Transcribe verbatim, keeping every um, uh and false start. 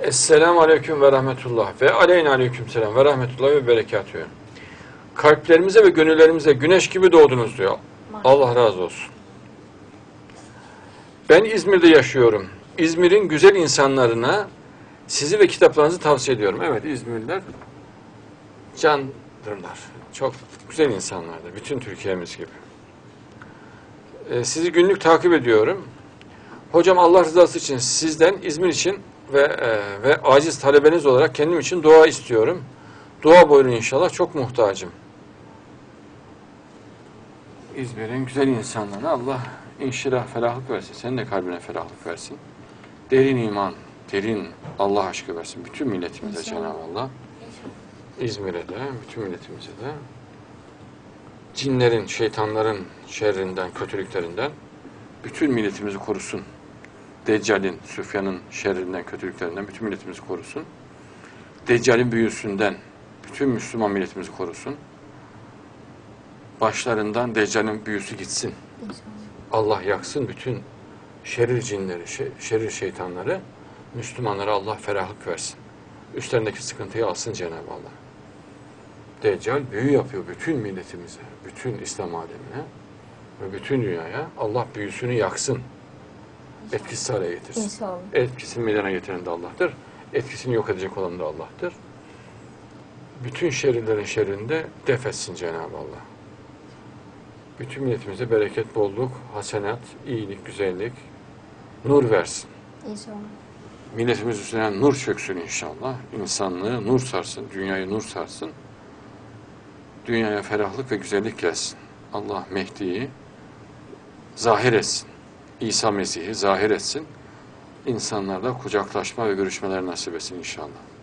Esselamu Aleyküm ve Rahmetullah ve aleyna aleyküm selam ve rahmetullah ve berekatühü. Kalplerimize ve gönüllerimize güneş gibi doğdunuz diyor. Allah razı olsun. Ben İzmir'de yaşıyorum. İzmir'in güzel insanlarına sizi ve kitaplarınızı tavsiye ediyorum. Evet, İzmirliler candırlar. Çok güzel insanlardır. Bütün Türkiye'miz gibi. Ee, sizi günlük takip ediyorum. Hocam, Allah rızası için sizden İzmir için ve e, ve aciz talebeniz olarak kendim için dua istiyorum. Dua buyurun inşallah, çok muhtacım. İzmir'in güzel insanlarına Allah inşirah, ferahlık versin. Senin de kalbine ferahlık versin. Derin iman, derin Allah aşkı versin. Bütün milletimize Cenab-ı Allah. İzmir'e de, bütün milletimize de. Cinlerin, şeytanların şerrinden, kötülüklerinden bütün milletimizi korusun. Deccal'in, Süfyan'ın şerrinden, kötülüklerinden bütün milletimizi korusun. Deccal'in büyüsünden bütün Müslüman milletimizi korusun. Başlarından Deccal'in büyüsü gitsin. Allah yaksın bütün şerir cinleri, şerir şeytanları. Müslümanlara Allah ferahlık versin. Üstlerindeki sıkıntıyı alsın Cenab-ı Allah. Deccal büyü yapıyor bütün milletimize, bütün İslam alemine ve bütün dünyaya. Allah büyüsünü yaksın. Etkisiz hale getirsin. İnşallah. Etkisini meydana getiren de Allah'tır. Etkisini yok edecek olan da Allah'tır. Bütün şerirlerin şerrini de def etsin Cenab-ı Allah. Bütün milletimize bereket, bolluk, hasenat, iyilik, güzellik, nur versin. İnşallah. Milletimiz üstüne nur çöksün inşallah. İnsanlığı nur sarsın, dünyayı nur sarsın. Dünyaya ferahlık ve güzellik gelsin. Allah Mehdi'yi zahir etsin. İsa Mesih'i zahir etsin. İnsanlarla kucaklaşma ve görüşmeler nasip etsin inşallah.